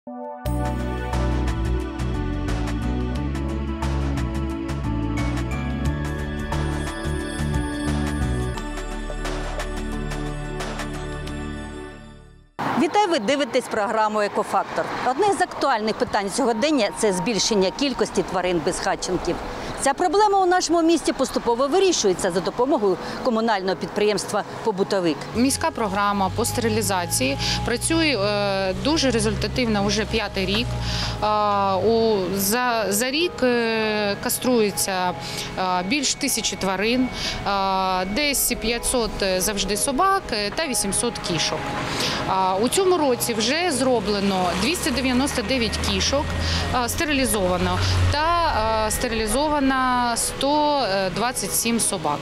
Вітаю, ви дивитесь програму «Екофактор». Одне з актуальних питань сьогодення – це збільшення кількості тварин-безхатченків. Ця проблема у нашому місті поступово вирішується за допомогою комунального підприємства «Побутовик». Міська програма по стерилізації працює дуже результативно вже 5-й рік. За рік каструється більш 1000 тварин, десь 500 завжди собак та 800 кішок. У цьому році вже зроблено 299 кішок, стерилізовано та стерилізовано 127 собак.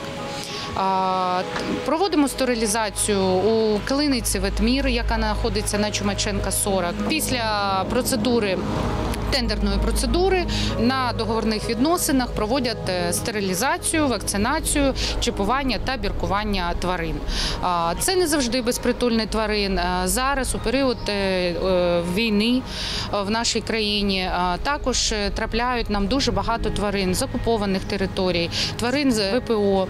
Проводимо стерилізацію у клініці «Ветмір», яка знаходиться на Чумаченка, 40. Після тендерної процедури на договірних відносинах проводять стерилізацію, вакцинацію, чіпування та біркування тварин. Це не завжди безпритульні тварин. Зараз, у період війни в нашій країні, також трапляють нам дуже багато тварин з окупованих територій, тварин з ВПО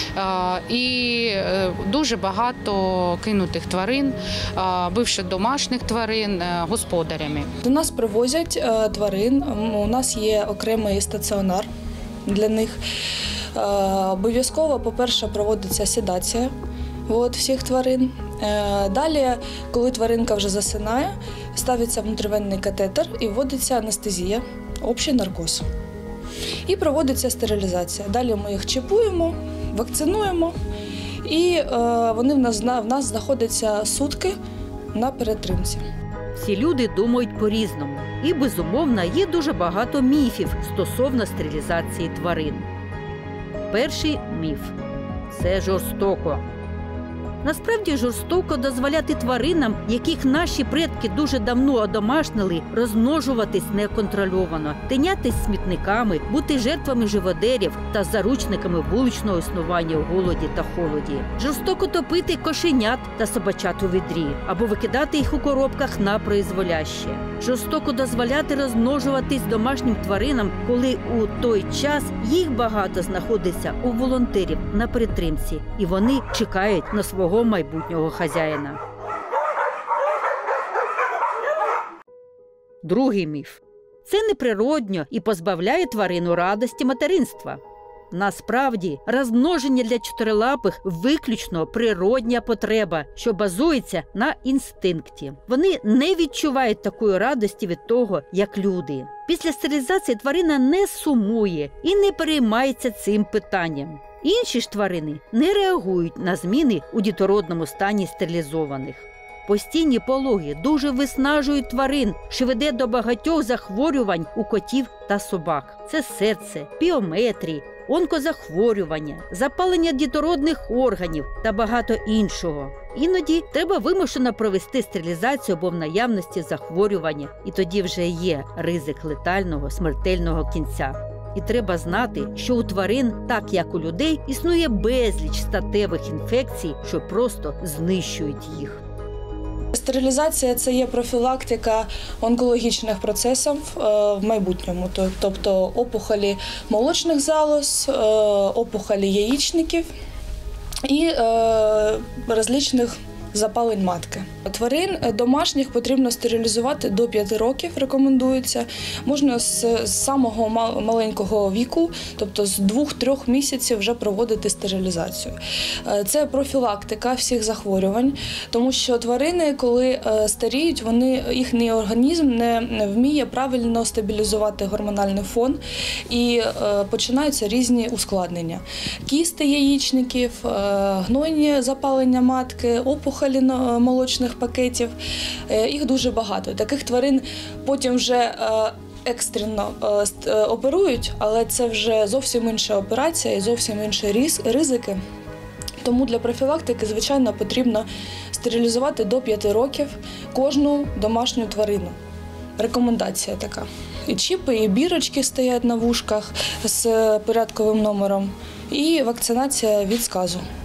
і дуже багато кинутих тварин, бивших домашніх тварин господарями. До нас привозять тварин, у нас є окремий стаціонар для них. Обов'язково, по-перше, проводиться седація всіх тварин. Далі, коли тваринка вже засинає, ставиться внутрівенний катетер і вводиться анестезія, общий наркоз. І проводиться стерилізація. Далі ми їх чіпуємо, вакцинуємо, і вони в нас знаходяться сутки на перетримці. Всі люди думають по-різному. І, безумовно, є дуже багато міфів стосовно стерилізації тварин. Перший міф – це жорстоко. Насправді жорстоко дозволяти тваринам, яких наші предки дуже давно одомашнили, розмножуватись неконтрольовано, тинятись смітниками, бути жертвами живодерів та заручниками вуличного існування у голоді та холоді. Жорстоко топити кошенят та собачат у відрі або викидати їх у коробках на призволяще. Жорстоко дозволяти розмножуватись домашнім тваринам, коли у той час їх багато знаходиться у волонтерів на перетримці, і вони чекають на свого майбутнього хазяїна. Другий міф. Це неприродньо і позбавляє тварину радості материнства. Насправді, розмноження для чотирилапих – виключно природня потреба, що базується на інстинкті. Вони не відчувають такої радості від того, як люди. Після стерилізації тварина не сумує і не переймається цим питанням. Інші ж тварини не реагують на зміни у дітородному стані стерилізованих. Постійні пологи дуже виснажують тварин, що веде до багатьох захворювань у котів та собак. Це серце, піометрії, онкозахворювання, запалення дітородних органів та багато іншого. Іноді треба вимушено провести стерилізацію або в наявності захворювання, і тоді вже є ризик летального, смертельного кінця. І треба знати, що у тварин, так як у людей, існує безліч статевих інфекцій, що просто знищують їх. Стерилізація – це є профілактика онкологічних процесів в майбутньому, тобто опухолі молочних залоз, опухолі яєчників і различних запалень матки. Тварин домашніх потрібно стерилізувати до 5 років, рекомендується. Можна з самого маленького віку, тобто з 2-3 місяців вже проводити стерилізацію. Це профілактика всіх захворювань, тому що тварини, коли старіють, їхній організм не вміє правильно стабілізувати гормональний фон і починаються різні ускладнення. Кісти яєчників, гнойні запалення матки, опухолі молочних пакетів. Їх дуже багато. Таких тварин потім вже екстрено оперують, але це вже зовсім інша операція і зовсім інші ризики. Тому для профілактики, звичайно, потрібно стерилізувати до 5 років кожну домашню тварину. Рекомендація така. І чіпи, і бірочки стоять на вушках з порядковим номером, і вакцинація від сказу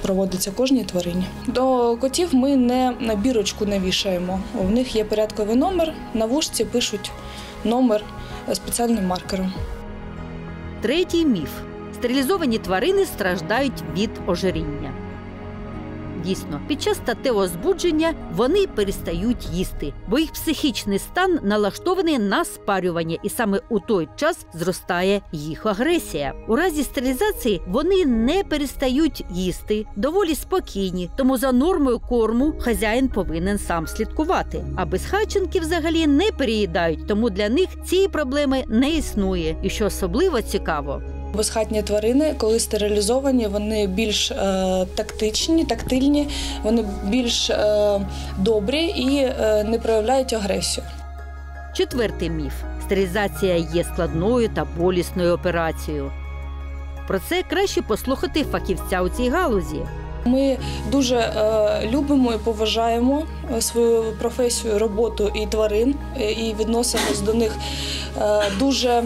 проводиться кожній тварині. До котів ми на бірочку не вішаємо. У них є порядковий номер, на вушці пишуть номер спеціальним маркером. Третій міф. Стерилізовані тварини страждають від ожиріння. Дійсно, під час статевого збудження вони перестають їсти, бо їх психічний стан налаштований на спарювання, і саме у той час зростає їх агресія. У разі стерилізації вони не перестають їсти, доволі спокійні, тому за нормою корму хазяїн повинен сам слідкувати. А безхатченки взагалі не переїдають, тому для них цієї проблеми не існує. І що особливо цікаво, безхатні тварини, коли стерилізовані, вони більш тактильні, вони більш добрі і не проявляють агресію. Четвертий міф. Стерилізація є складною та болісною операцією. Про це краще послухати фахівця у цій галузі. Ми дуже любимо і поважаємо свою професію, роботу і тварин, і відносимось до них дуже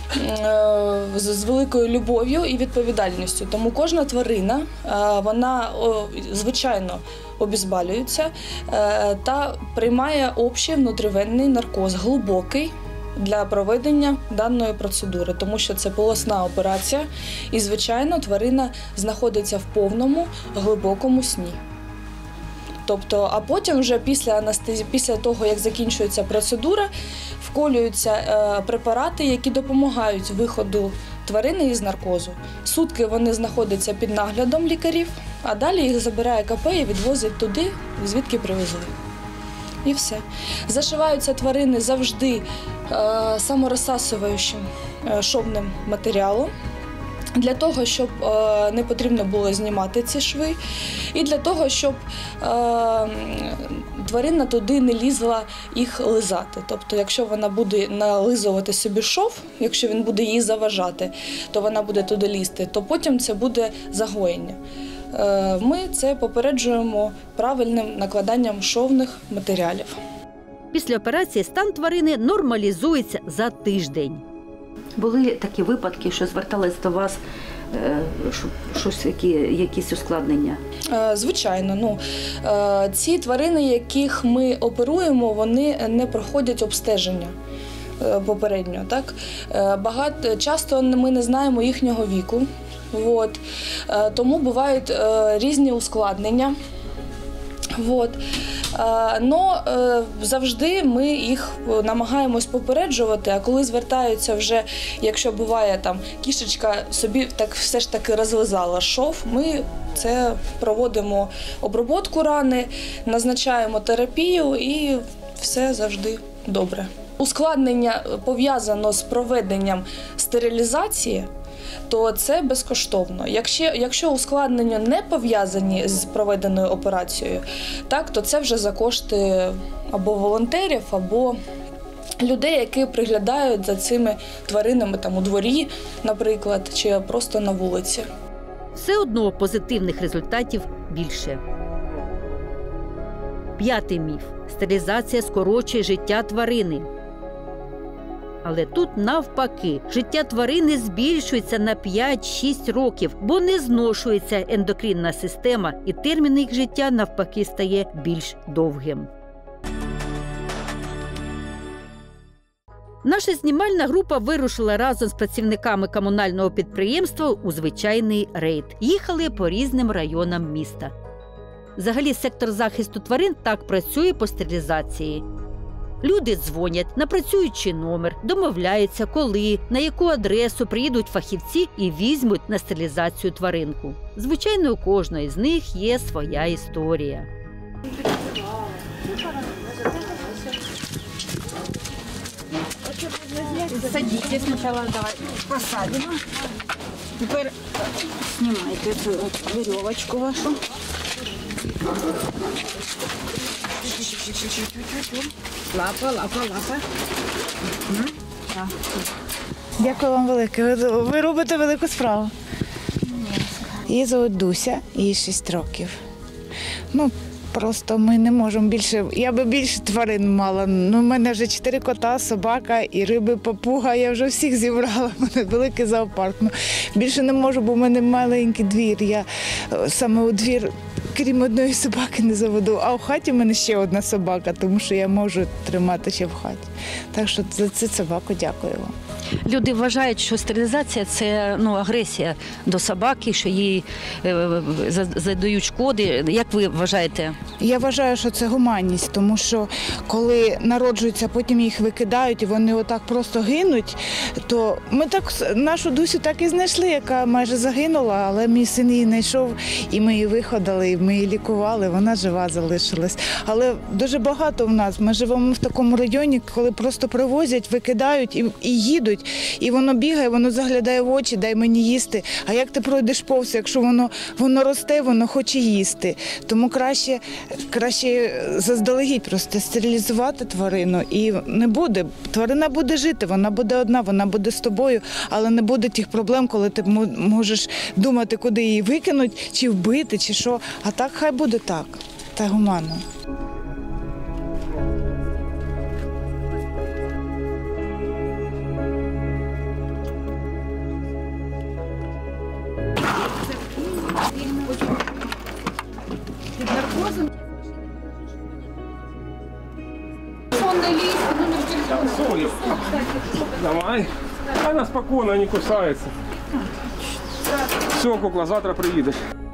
з великою любов'ю і відповідальністю. Тому кожна тварина, вона, звичайно, обезболюється та приймає общий внутрівенний наркоз, глибокий, для проведення даної процедури, тому що це полосна операція і, звичайно, тварина знаходиться в повному глибокому сні. Тобто, а потім вже після анестезії, після того, як закінчується процедура, вколюються препарати, які допомагають виходу тварини із наркозу. Сутки вони знаходяться під наглядом лікарів, а далі їх забирає КП і відвозить туди, звідки привезли. І все. Зашиваються тварини завжди саморозсасуючим шовним матеріалом, для того, щоб не потрібно було знімати ці шви, і для того, щоб тварина туди не лізла їх лизати. Тобто, якщо вона буде нализувати собі шов, якщо він буде їй заважати, то вона буде туди лізти, то потім це буде загоєння. Ми це попереджуємо правильним накладанням шовних матеріалів. Після операції стан тварини нормалізується за тиждень. Були такі випадки, що звертались до вас, якісь ускладнення? Звичайно. Ці тварини, яких ми оперуємо, вони не проходять обстеження попередньо. Так? Часто ми не знаємо їхнього віку. Тому бувають різні ускладнення. Но завжди ми їх намагаємось попереджувати, а коли звертаються вже, якщо буває там кішечка собі так все ж таки розв'язала шов, ми це проводимо обробку рани, назначаємо терапію і все завжди добре. Ускладнення пов'язано з проведенням стерилізації, то це безкоштовно. Якщо ускладнення не пов'язані з проведеною операцією, то це вже за кошти або волонтерів, або людей, які приглядають за цими тваринами у дворі, наприклад, чи просто на вулиці. Все одно позитивних результатів більше. П'ятий міф. Стерилізація скорочує життя тварини. Але тут навпаки, життя тварини збільшується на 5-6 років, бо не зношується ендокринна система, і термін їх життя навпаки стає більш довгим. Наша знімальна група вирушила разом з працівниками комунального підприємства у звичайний рейд. Їхали по різним районам міста. Взагалі, сектор захисту тварин так працює по стерилізації. Люди дзвонять на працюючий номер, домовляються, коли, на яку адресу приїдуть фахівці і візьмуть на стерилізацію тваринку. Звичайно, у кожної з них є своя історія. Садитесь сначала, давай посадим. Теперь снимайте эту веревочку вашу. Лапа. Дякую вам велике. Ви робите велику справу. Її звуть Дуся, їй 6 років. Просто ми не можемо більше. Я би більше тварин мала. Ну, в мене вже 4 кота, собака і риби, папуга. Я вже всіх зібрала. У мене великий зоопарк. Ну, більше не можу, бо в мене маленький двір. Я саме у двір, крім одної собаки, не заведу. А в хаті в мене ще одна собака, тому що я можу тримати ще в хаті. Так що за цю собаку дякую вам. Люди вважають, що стерилізація – це агресія до собаки, що їй задають шкоди. Як ви вважаєте? Я вважаю, що це гуманність, тому що коли народжуються, потім їх викидають і вони отак просто гинуть, то ми так нашу Дусю так і знайшли, яка майже загинула, але мій син її знайшов, і ми її виходили, і ми її лікували, вона жива залишилась. Але дуже багато в нас, ми живемо в такому районі, коли просто привозять, викидають і їдуть, і воно бігає, воно заглядає в очі, дай мені їсти. А як ти пройдеш повз, якщо воно росте, воно хоче їсти. Тому краще заздалегідь просто стерилізувати тварину і не буде. Тварина буде жити, вона буде одна, вона буде з тобою, але не буде тих проблем, коли ти можеш думати, куди її викинуть, чи вбити, чи що. А так хай буде так, та гуманно. Давай. Она спокойно, не кусается. Все, кукла, завтра приедешь.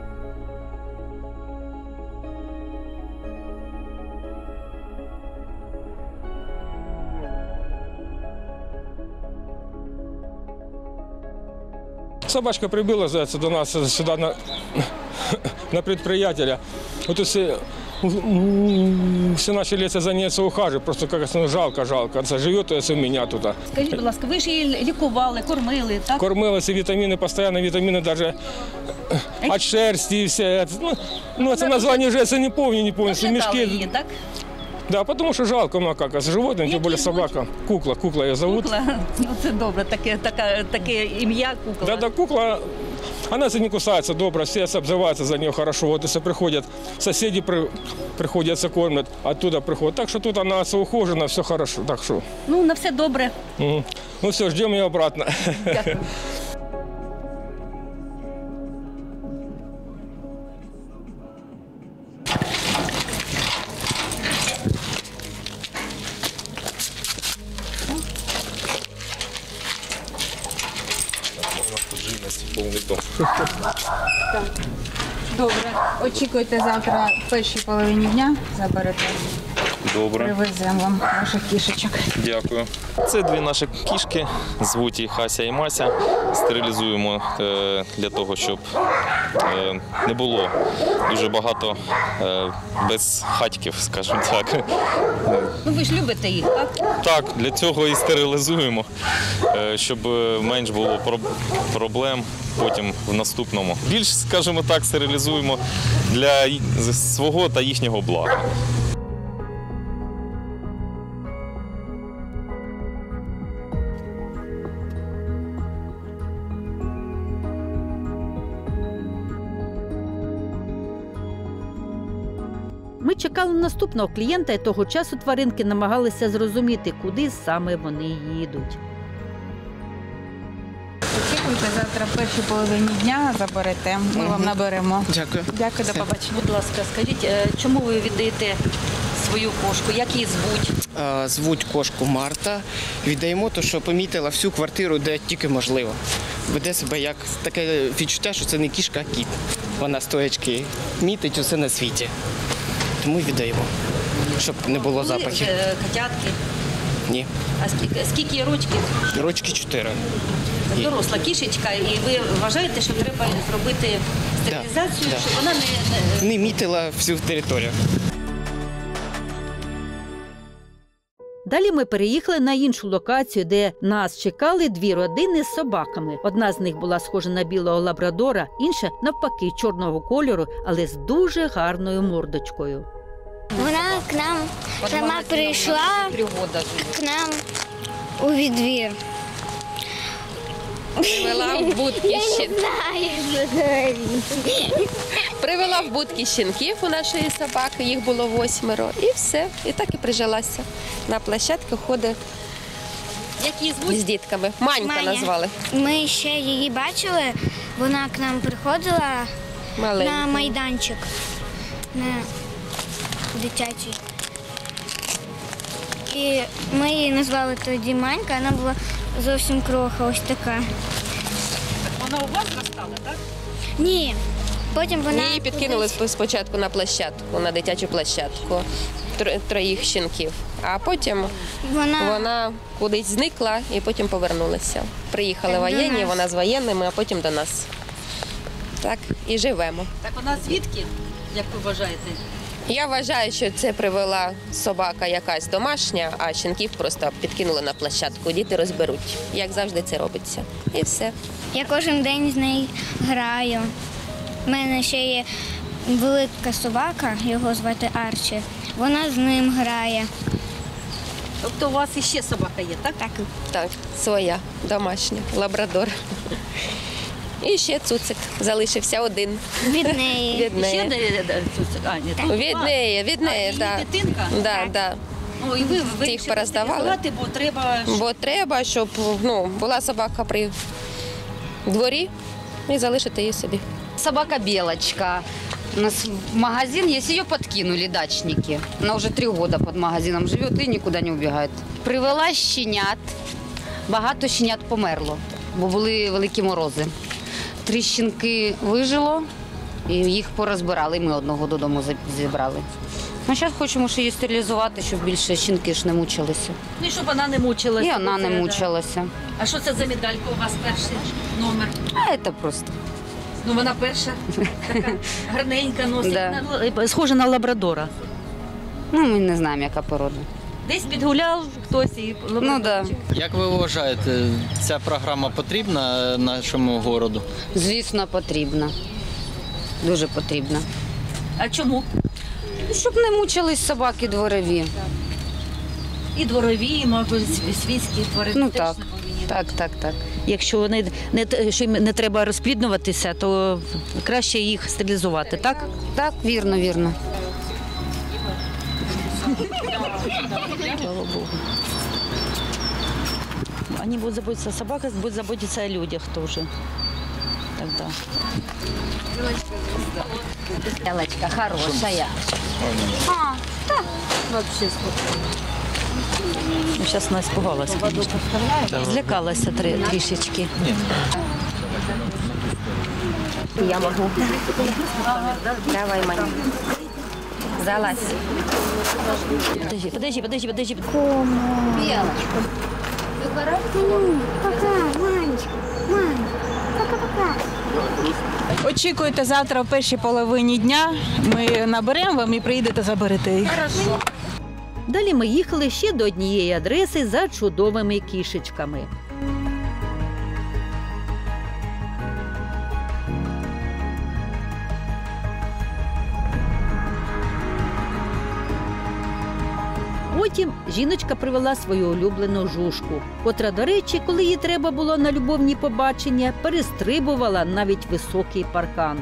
Собачка прибыла, зайца, до нас сюда на предприятие. Вот если все начали за ней ухаживать, просто как жалко. Живет у меня тут. Скажіть, будь ласка, ви ж її лікували, кормили, так? Кормилися, витамины, постоянно витамины даже от шерсти и все. Ну, это название уже я не помню. Доглядали її, так? Да, потому что жалко, ну как, животное, тем более собака. Кукла ее зовут. Кукла, ну це добре, таке ім'я кукла. Да, кукла, она не кусается, добро, все обзываются за нее хорошо. Вот если приходят, соседи приходят, кормят, оттуда приходят. Так что тут она ухожена, все хорошо. Так что. Ну, на все добре. Ну все, ждем ее обратно. Дякую. Добре. Очікуйте завтра в першій половині дня, заберете. Добре. Привеземо вам ваших кішечок. Дякую. Це дві наші кішки, звуть їх Ася і Мася. Стерилізуємо для того, щоб не було дуже багато безхатьків, скажімо так. Ну, ви ж любите їх, так? Так, для цього і стерилізуємо, щоб менш було проблем потім в наступному. Більш, скажімо так, стерилізуємо для свого та їхнього блага. Ми чекали наступного клієнта, і того часу тваринки намагалися зрозуміти, куди саме вони їдуть. Очікуйте завтра в першій половині дня, заберете. Ми вам наберемо. Дякую. Дякую, до побачення. Будь ласка, скажіть, чому ви віддаєте свою кошку? Як її звуть? Звуть кошку Марта. Віддаємо те, що помітила всю квартиру, де тільки можливо. Веде себе як таке відчуття, що це не кішка, а кіт. Вона стоячки мітить усе на світі. Тому віддаємо, щоб не було запахів. Котятки? Ні. А скільки є рочків? Рочки 4. Доросла кішечка, і ви вважаєте, що треба зробити стерилізацію, Да. щоб вона Не мітила всю територію. Далі ми переїхали на іншу локацію, де нас чекали дві родини з собаками. Одна з них була схожа на білого лабрадора, інша, навпаки, чорного кольору, але з дуже гарною мордочкою. Вона к нам сама прийшла к нам у відвір. Привела в будки ще. Я не знаю, що говорити. Привела в будки щенків у нашої собаки, їх було 8, і все. І так і прижилася. На площадку ходить з дітками. Манька назвали. Ми ще її бачили, вона к нам приходила на майданчик, на дитячий. І ми її назвали тоді Манька, вона була зовсім кроха, ось така. Вона у вас зростала, так? Ні. Потім вона Її підкинули спочатку на площадку, на дитячу площадку, 3 щенків. А потім вона кудись зникла і потім повернулася. Приїхали воєнні, вона з воєнними, а потім до нас. Так і живемо. Так вона звідки, як ви вважаєте? Я вважаю, що це привела собака якась домашня, а щенків просто підкинули на площадку. Діти розберуть. Як завжди це робиться. І все. Я кожен день з нею граю. У мене ще є велика собака, його звати Арчі. Вона з ним грає. Тобто у вас іще собака є, так? Так, своя, домашня, лабрадор. І ще цуцик залишився один. Від неї. Від неї. Від неї, так. Дитинка? Так. Ну, і ви Їх вирішили пороздавали. стерилізувати, Бо треба, щоб була собака при дворі і залишити її собі. Собака Белочка. У нас магазин есть, ее подкинули дачники. Она уже 3 года под магазином живет и никуда не убегает. Привела щенят. Багато щенят померло, бо були великі морози. 3 щенки вижило, і їх порозбирали, і ми одного додому зібрали. Ну, зараз хочемо ще її стерилізувати, щоб більше щенки ж не мучилися. Ну і щоб вона не мучилася. І вона не мучилася. А що це за медалька у вас перший номер? А це просто. Ну вона перша, така гарненька носить, Да. схожа на лабрадора. Ну, ми не знаємо, яка порода. Десь підгуляв хтось і лабрадорчик. Як ви вважаєте, ця програма потрібна нашому городу? Звісно, потрібна. Дуже потрібна. А чому? Щоб не мучились собаки дворові. І дворові, і, мабуть, свійські тварини Ну теж так, не повинні. так. Якщо вони що їм не треба розпліднуватися, то краще їх стерилізувати, так? Так, вірно. Слава Богу. Они будут заботиться о собаках, будут заботиться о людях тоже. Тогда. Белочка хорошая. Вообще Ну, сейчас она испугалась. Злякалась трішечки. Я можу. Давай, Маня. Залазь. Подожди. Белочка. Пока, Манечка. Пока-пока. Очікуйте завтра о першій половині дня. Ми наберемо вам і приїдете заберете їх. Далі ми їхали ще до однієї адреси за чудовими кішечками. Потім жіночка привела свою улюблену жужку, котра, до речі, коли їй треба було на любовні побачення, перестрибувала навіть високий паркан.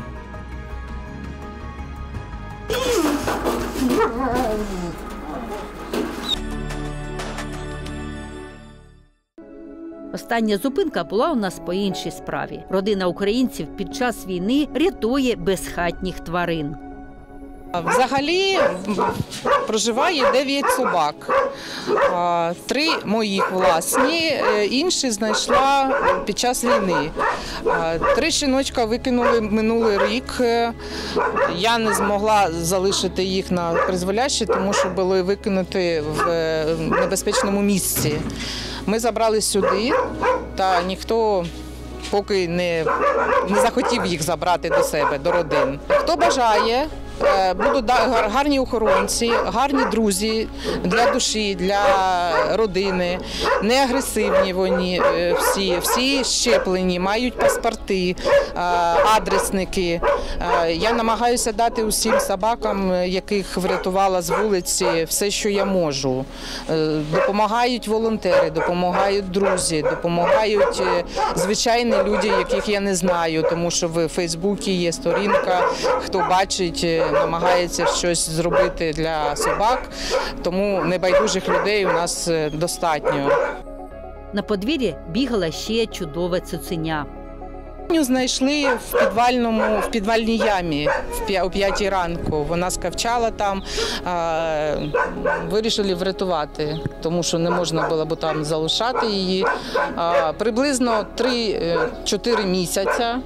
Остання зупинка була у нас по іншій справі. Родина українців під час війни рятує безхатніх тварин. Взагалі проживає 9 собак, 3 моїх власні, інші знайшла під час війни. 3 щеночка викинули минулий рік. Я не змогла залишити їх на призволяще, тому що були викинуті в небезпечному місці. Ми забрали сюди, та ніхто поки не захотів їх забрати до себе, до родин. Хто бажає будуть гарні охоронці, гарні друзі для душі, для родини, не агресивні вони всі щеплені, мають паспорти, адресники. Я намагаюся дати усім собакам, яких врятувала з вулиці, все, що я можу. Допомагають волонтери, допомагають друзі, допомагають звичайні люди, яких я не знаю, тому що в Фейсбуці є сторінка, хто бачить, намагається щось зробити для собак, тому небайдужих людей у нас достатньо. На подвір'ї бігала ще чудове цуценя. Знайшли в підвальній ямі о 5 ранку. Вона скавчала там, вирішили врятувати, тому що не можна було б там залишати її. Приблизно 3-4 місяця.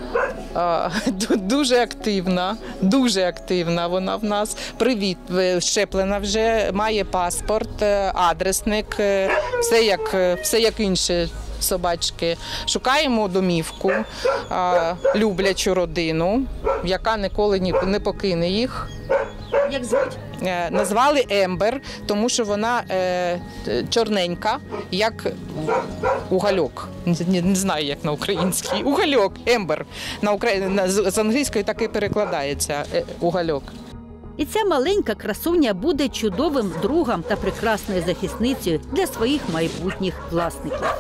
Дуже активна вона в нас. Щеплена вже, має паспорт, адресник, все як інші собачки. Шукаємо домівку, люблячу родину, яка ніколи не покине їх. Як звуть? Назвали Ембер, тому що вона чорненька, як угольок. Не знаю, як на українській. Угольок, Ембер. З англійської так і перекладається угольок. І ця маленька красуня буде чудовим другом та прекрасною захисницею для своїх майбутніх власників.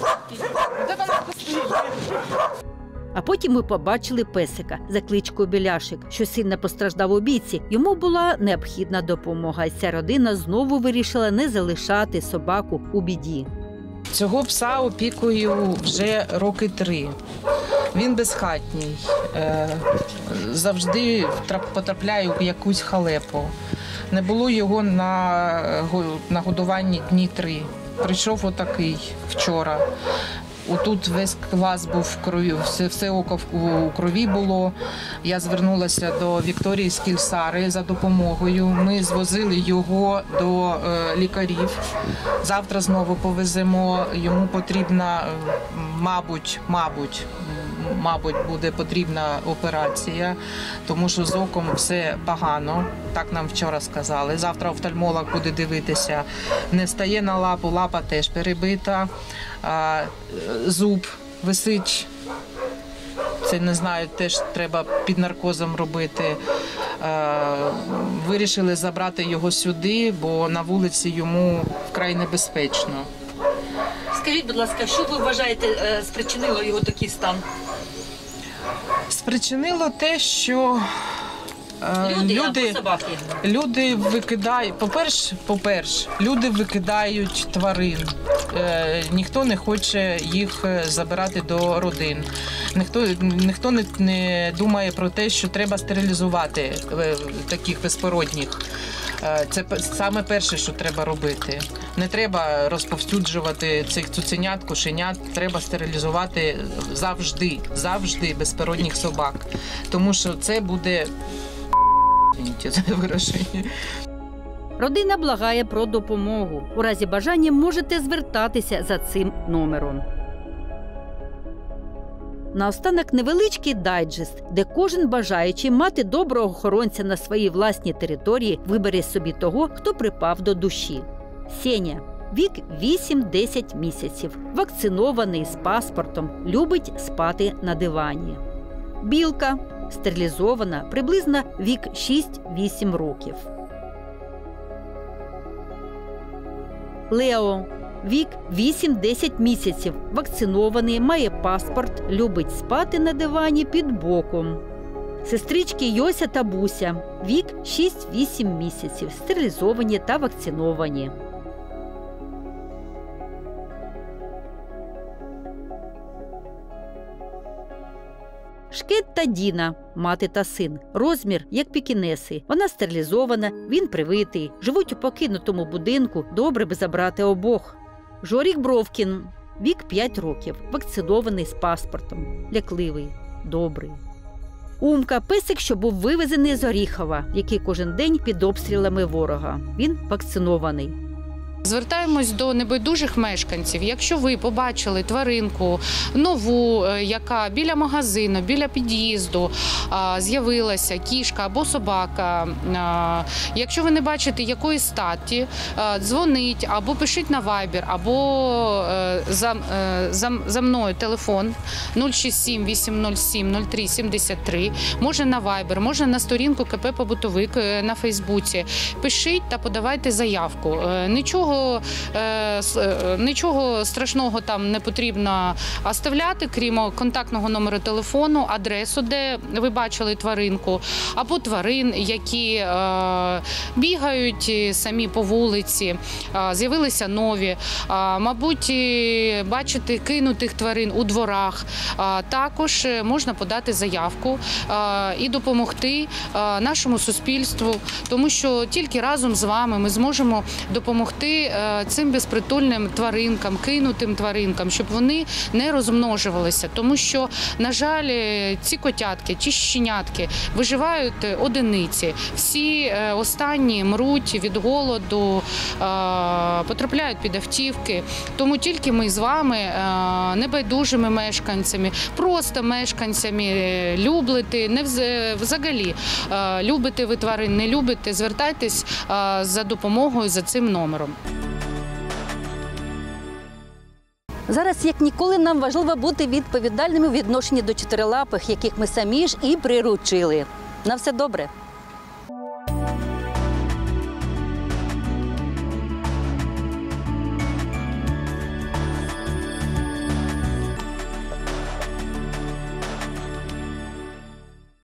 А потім ми побачили песика за кличкою Біляшик, що сильно постраждав у бійці. Йому була необхідна допомога, і ця родина знову вирішила не залишати собаку у біді. Цього пса опікую вже роки 3. Він безхатній, завжди потрапляє в якусь халепу. Не було його на годуванні дні 3. Прийшов отакий вчора. Отут весь клас був в крові, все око у крові було. Я звернулася до Вікторії Скільсари за допомогою. Ми звозили його до лікарів. Завтра знову повеземо. Йому потрібна, мабуть, буде потрібна операція, тому що з оком все погано, так нам вчора сказали. Завтра офтальмолог буде дивитися. Не стає на лапу, лапа теж перебита, зуб висить. Це, не знаю, теж треба під наркозом робити. Вирішили забрати його сюди, бо на вулиці йому вкрай небезпечно. Скажіть, будь ласка, що ви вважаєте спричинило його такий стан? Спричинило те, що люди викидають, по-перше, люди викидають тварин. Ніхто не хоче їх забирати до родин. Ніхто не думає про те, що треба стерилізувати таких безпородніх. Це саме перше, що треба робити. Не треба розповсюджувати цих цуценят, кошенят. Треба стерилізувати завжди безпородних собак. Тому що це буде це вираження. Родина благає про допомогу. У разі бажання можете звертатися за цим номером. Наостанок невеличкий дайджест, де кожен бажаючий мати доброго охоронця на своїй власній території вибере собі того, хто припав до душі. Сеня. Вік 8-10 місяців. Вакцинований, з паспортом. Любить спати на дивані. Білка. Стерилізована, приблизно вік 6-8 років. Лео. Вік 8-10 місяців. Вакцинований, має паспорт, любить спати на дивані під боком. Сестрички Йося та Буся. Вік 6-8 місяців. Стерилізовані та вакциновані. Шкет та Діна, мати та син. Розмір, як пекінеси. Вона стерилізована, він привитий. Живуть у покинутому будинку, добре би забрати обох. Жорік Бровкін, вік 5 років. Вакцинований, з паспортом. Лякливий, добрий. Умка – песик, що був вивезений з Оріхова, який кожен день під обстрілами ворога. Він вакцинований. Звертаємось до небайдужих мешканців. Якщо ви побачили тваринку нову, яка біля магазину, біля під'їзду з'явилася, кішка або собака, якщо ви не бачите якої статі, дзвоніть або пишіть на Viber, або за мною телефон 067 807 03 73, може на Viber, може на сторінку КП «Побутовик» на Фейсбуці. Пишіть та подавайте заявку. Нічого страшного там не потрібно оставляти, крім контактного номеру телефону, адресу, де ви бачили тваринку, або тварин, які бігають самі по вулиці, з'явилися нові. Мабуть, бачите кинутих тварин у дворах. Також можна подати заявку і допомогти нашому суспільству, тому що тільки разом з вами ми зможемо допомогти цим безпритульним тваринкам, кинутим тваринкам, щоб вони не розмножувалися. Тому що, на жаль, ці котятки, ці щенятки виживають одиниці. Всі останні мруть від голоду, потрапляють під автівки. Тому тільки ми з вами, небайдужими мешканцями, просто мешканцями, любите, не взагалі, любите ви тварин, не любите, звертайтесь за допомогою за цим номером. Зараз, як ніколи, нам важливо бути відповідальними у відношенні до чотирилапих, яких ми самі ж і приручили. На все добре!